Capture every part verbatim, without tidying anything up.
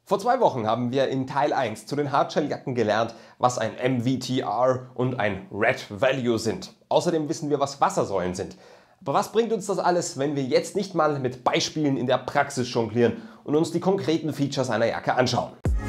Vor zwei Wochen haben wir in Teil eins zu den Hardshell-Jacken gelernt, was ein M V T R und ein Red Value sind. Außerdem wissen wir, was Wassersäulen sind. Aber was bringt uns das alles, wenn wir jetzt nicht mal mit Beispielen in der Praxis jonglieren und uns die konkreten Features einer Jacke anschauen?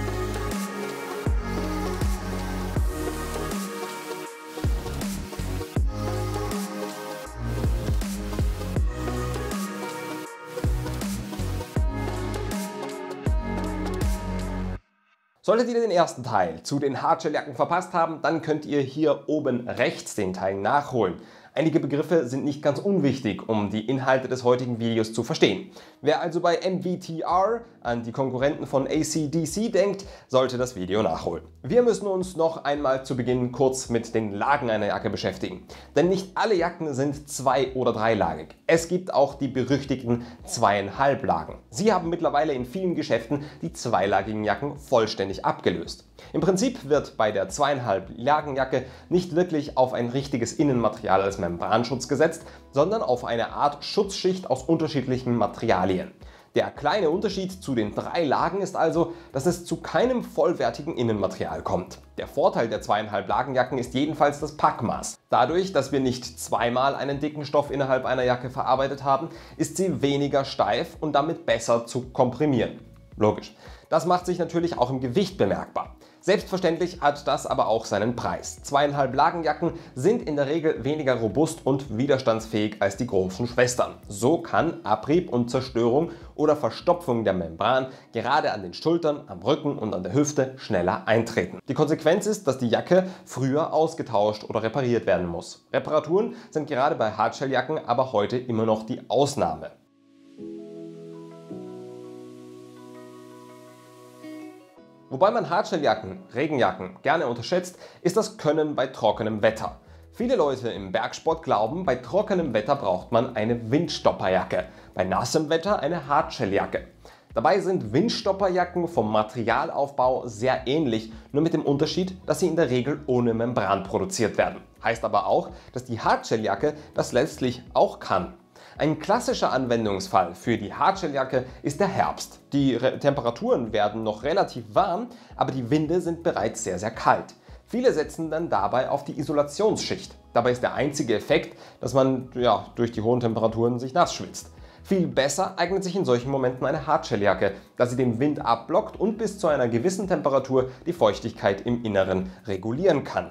Solltet ihr den ersten Teil zu den Hardshell-Jacken verpasst haben, dann könnt ihr hier oben rechts den Teil nachholen. Einige Begriffe sind nicht ganz unwichtig, um die Inhalte des heutigen Videos zu verstehen. Wer also bei M V T R an die Konkurrenten von A C D C denkt, sollte das Video nachholen. Wir müssen uns noch einmal zu Beginn kurz mit den Lagen einer Jacke beschäftigen. Denn nicht alle Jacken sind zwei- oder dreilagig. Es gibt auch die berüchtigten zweieinhalb Lagen. Sie haben mittlerweile in vielen Geschäften die zweilagigen Jacken vollständig abgelöst. Im Prinzip wird bei der zweieinhalb Lagen Jacke nicht wirklich auf ein richtiges Innenmaterial als Membranschutz gesetzt, sondern auf eine Art Schutzschicht aus unterschiedlichen Materialien. Der kleine Unterschied zu den drei Lagen ist also, dass es zu keinem vollwertigen Innenmaterial kommt. Der Vorteil der zweieinhalb Lagen Jacken ist jedenfalls das Packmaß. Dadurch, dass wir nicht zweimal einen dicken Stoff innerhalb einer Jacke verarbeitet haben, ist sie weniger steif und damit besser zu komprimieren. Logisch. Das macht sich natürlich auch im Gewicht bemerkbar. Selbstverständlich hat das aber auch seinen Preis. Zweieinhalb Lagenjacken sind in der Regel weniger robust und widerstandsfähig als die großen Schwestern. So kann Abrieb und Zerstörung oder Verstopfung der Membran gerade an den Schultern, am Rücken und an der Hüfte schneller eintreten. Die Konsequenz ist, dass die Jacke früher ausgetauscht oder repariert werden muss. Reparaturen sind gerade bei Hardshell-Jacken aber heute immer noch die Ausnahme. Wobei man Hardshell-Jacken, Regenjacken gerne unterschätzt, ist das Können bei trockenem Wetter. Viele Leute im Bergsport glauben, bei trockenem Wetter braucht man eine Windstopperjacke, bei nassem Wetter eine Hardshell-Jacke. Dabei sind Windstopperjacken vom Materialaufbau sehr ähnlich, nur mit dem Unterschied, dass sie in der Regel ohne Membran produziert werden. Heißt aber auch, dass die Hardshell-Jacke das letztlich auch kann. Ein klassischer Anwendungsfall für die Hardshell-Jacke ist der Herbst. Die Re- Temperaturen werden noch relativ warm, aber die Winde sind bereits sehr, sehr kalt. Viele setzen dann dabei auf die Isolationsschicht. Dabei ist der einzige Effekt, dass man ja, durch die hohen Temperaturen sich nass schwitzt. Viel besser eignet sich in solchen Momenten eine Hardshell-Jacke, da sie den Wind abblockt und bis zu einer gewissen Temperatur die Feuchtigkeit im Inneren regulieren kann.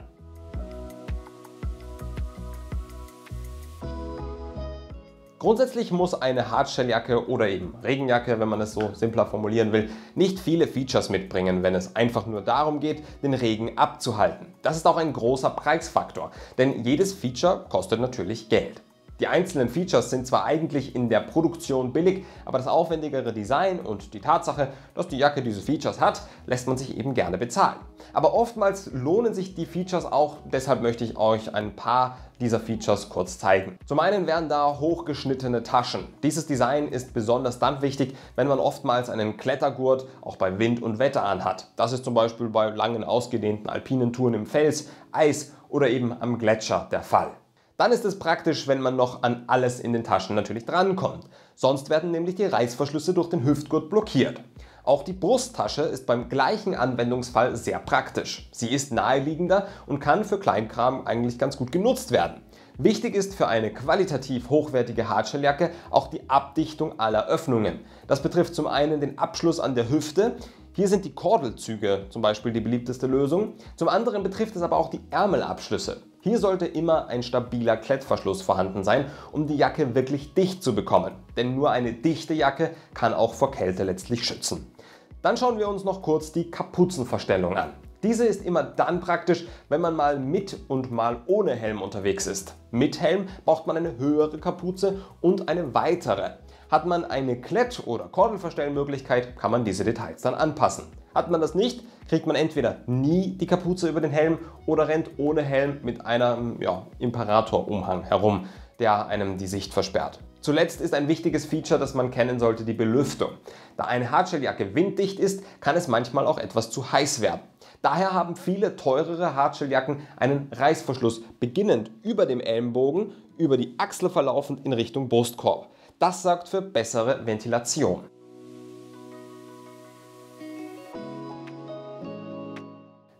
Grundsätzlich muss eine Hardshell-Jacke oder eben Regenjacke, wenn man es so simpler formulieren will, nicht viele Features mitbringen, wenn es einfach nur darum geht, den Regen abzuhalten. Das ist auch ein großer Preisfaktor, denn jedes Feature kostet natürlich Geld. Die einzelnen Features sind zwar eigentlich in der Produktion billig, aber das aufwendigere Design und die Tatsache, dass die Jacke diese Features hat, lässt man sich eben gerne bezahlen. Aber oftmals lohnen sich die Features auch, deshalb möchte ich euch ein paar dieser Features kurz zeigen. Zum einen wären da hochgeschnittene Taschen. Dieses Design ist besonders dann wichtig, wenn man oftmals einen Klettergurt auch bei Wind und Wetter anhat. Das ist zum Beispiel bei langen ausgedehnten alpinen Touren im Fels, Eis oder eben am Gletscher der Fall. Dann ist es praktisch, wenn man noch an alles in den Taschen natürlich drankommt. Sonst werden nämlich die Reißverschlüsse durch den Hüftgurt blockiert. Auch die Brusttasche ist beim gleichen Anwendungsfall sehr praktisch. Sie ist naheliegender und kann für Kleinkram eigentlich ganz gut genutzt werden. Wichtig ist für eine qualitativ hochwertige Hardshell-Jacke auch die Abdichtung aller Öffnungen. Das betrifft zum einen den Abschluss an der Hüfte. Hier sind die Kordelzüge zum Beispiel die beliebteste Lösung. Zum anderen betrifft es aber auch die Ärmelabschlüsse. Hier sollte immer ein stabiler Klettverschluss vorhanden sein, um die Jacke wirklich dicht zu bekommen. Denn nur eine dichte Jacke kann auch vor Kälte letztlich schützen. Dann schauen wir uns noch kurz die Kapuzenverstellung an. Diese ist immer dann praktisch, wenn man mal mit und mal ohne Helm unterwegs ist. Mit Helm braucht man eine höhere Kapuze und eine weitere. Hat man eine Klett- oder Kordelverstellmöglichkeit, kann man diese Details dann anpassen. Hat man das nicht, kriegt man entweder nie die Kapuze über den Helm oder rennt ohne Helm mit einem ja, Imperator-Umhang herum, der einem die Sicht versperrt. Zuletzt ist ein wichtiges Feature, das man kennen sollte, die Belüftung. Da eine Hardshell-Jacke winddicht ist, kann es manchmal auch etwas zu heiß werden. Daher haben viele teurere Hardshell-Jacken einen Reißverschluss beginnend über dem Ellenbogen, über die Achsel verlaufend in Richtung Brustkorb. Das sorgt für bessere Ventilation.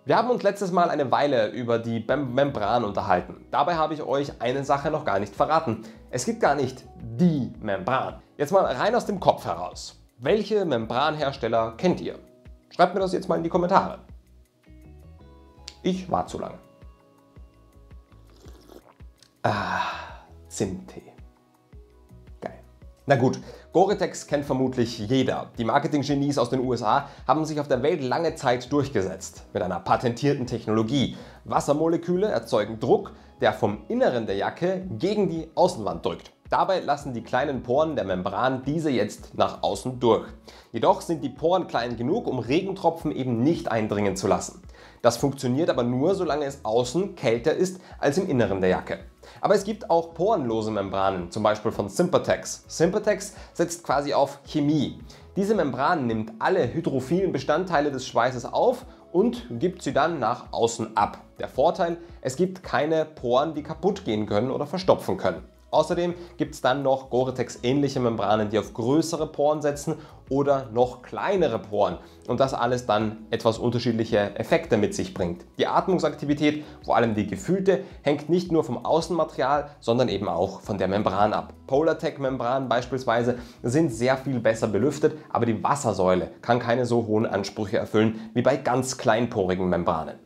Wir haben uns letztes Mal eine Weile über die Mem Membran unterhalten. Dabei habe ich euch eine Sache noch gar nicht verraten. Es gibt gar nicht die Membran. Jetzt mal rein aus dem Kopf heraus. Welche Membranhersteller kennt ihr? Schreibt mir das jetzt mal in die Kommentare. Ich war zu lange. Ah, Zimttee. Geil. Na gut, Gore-Tex kennt vermutlich jeder. Die Marketing-Genies aus den U S A haben sich auf der Welt lange Zeit durchgesetzt. Mit einer patentierten Technologie. Wassermoleküle erzeugen Druck, der vom Inneren der Jacke gegen die Außenwand drückt. Dabei lassen die kleinen Poren der Membran diese jetzt nach außen durch. Jedoch sind die Poren klein genug, um Regentropfen eben nicht eindringen zu lassen. Das funktioniert aber nur, solange es außen kälter ist als im Inneren der Jacke. Aber es gibt auch porenlose Membranen, zum Beispiel von Sympatex. Sympatex setzt quasi auf Chemie. Diese Membran nimmt alle hydrophilen Bestandteile des Schweißes auf und gibt sie dann nach außen ab. Der Vorteil: Es gibt keine Poren, die kaputt gehen können oder verstopfen können. Außerdem gibt es dann noch Gore-Tex ähnliche Membranen, die auf größere Poren setzen oder noch kleinere Poren und das alles dann etwas unterschiedliche Effekte mit sich bringt. Die Atmungsaktivität, vor allem die gefühlte, hängt nicht nur vom Außenmaterial, sondern eben auch von der Membran ab. Polartec-Membranen beispielsweise sind sehr viel besser belüftet, aber die Wassersäule kann keine so hohen Ansprüche erfüllen wie bei ganz kleinporigen Membranen.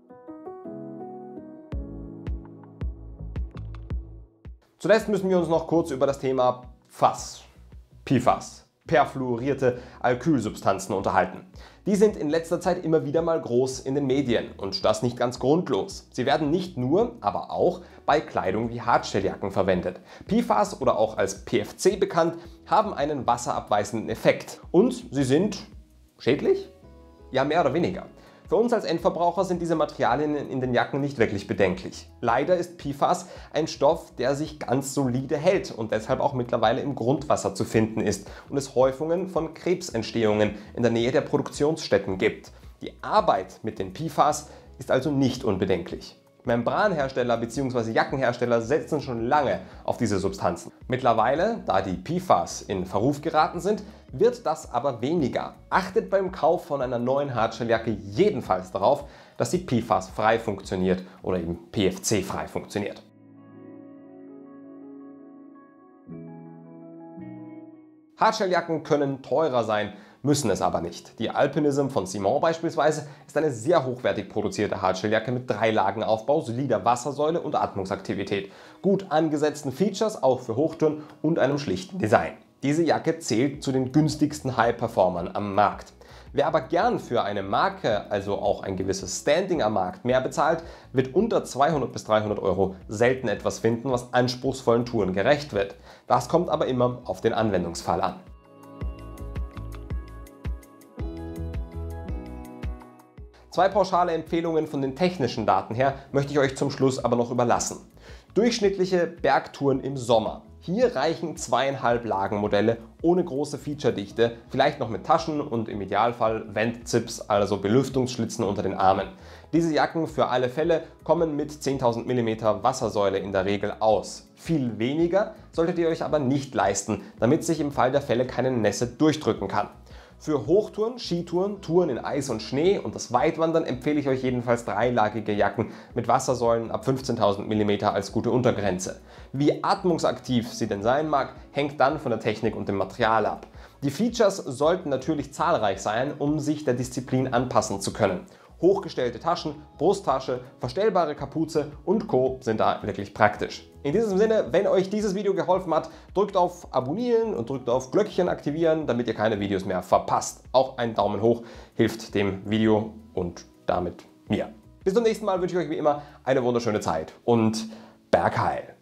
Zuletzt müssen wir uns noch kurz über das Thema P FAS, P FAS, perfluorierte Alkylsubstanzen unterhalten. Die sind in letzter Zeit immer wieder mal groß in den Medien und das nicht ganz grundlos. Sie werden nicht nur, aber auch bei Kleidung wie Hartstelljacken verwendet. P FAS oder auch als P F C bekannt, haben einen wasserabweisenden Effekt und sie sind schädlich? Ja, mehr oder weniger. Für uns als Endverbraucher sind diese Materialien in den Jacken nicht wirklich bedenklich. Leider ist P FAS ein Stoff, der sich ganz solide hält und deshalb auch mittlerweile im Grundwasser zu finden ist und es Häufungen von Krebsentstehungen in der Nähe der Produktionsstätten gibt. Die Arbeit mit den P FAS ist also nicht unbedenklich. Membranhersteller bzw. Jackenhersteller setzen schon lange auf diese Substanzen. Mittlerweile, da die P FAS in Verruf geraten sind, wird das aber weniger. Achtet beim Kauf von einer neuen Hartstelljacke jedenfalls darauf, dass sie P FAS frei funktioniert oder eben P F C frei funktioniert. Hartstelljacken können teurer sein, müssen es aber nicht. Die Alpinism von Simon beispielsweise ist eine sehr hochwertig produzierte Hartstelljacke mit drei Lagen Aufbau, solider Wassersäule und Atmungsaktivität, gut angesetzten Features auch für Hochtouren und einem schlichten Design. Diese Jacke zählt zu den günstigsten High-Performern am Markt. Wer aber gern für eine Marke, also auch ein gewisses Standing am Markt, mehr bezahlt, wird unter zweihundert bis dreihundert Euro selten etwas finden, was anspruchsvollen Touren gerecht wird. Das kommt aber immer auf den Anwendungsfall an. Zwei pauschale Empfehlungen von den technischen Daten her möchte ich euch zum Schluss aber noch überlassen. Durchschnittliche Bergtouren im Sommer. Hier reichen zweieinhalb Lagenmodelle ohne große Featuredichte, vielleicht noch mit Taschen und im Idealfall Ventzips, also Belüftungsschlitzen unter den Armen. Diese Jacken für alle Fälle kommen mit zehntausend Millimeter Wassersäule in der Regel aus. Viel weniger solltet ihr euch aber nicht leisten, damit sich im Fall der Fälle keine Nässe durchdrücken kann. Für Hochtouren, Skitouren, Touren in Eis und Schnee und das Weitwandern empfehle ich euch jedenfalls dreilagige Jacken mit Wassersäulen ab fünfzehntausend Millimeter als gute Untergrenze. Wie atmungsaktiv sie denn sein mag, hängt dann von der Technik und dem Material ab. Die Features sollten natürlich zahlreich sein, um sich der Disziplin anpassen zu können. Hochgestellte Taschen, Brusttasche, verstellbare Kapuze und Co. sind da wirklich praktisch. In diesem Sinne, wenn euch dieses Video geholfen hat, drückt auf Abonnieren und drückt auf Glöckchen aktivieren, damit ihr keine Videos mehr verpasst. Auch ein Daumen hoch hilft dem Video und damit mir. Bis zum nächsten Mal wünsche ich euch wie immer eine wunderschöne Zeit und Bergheil!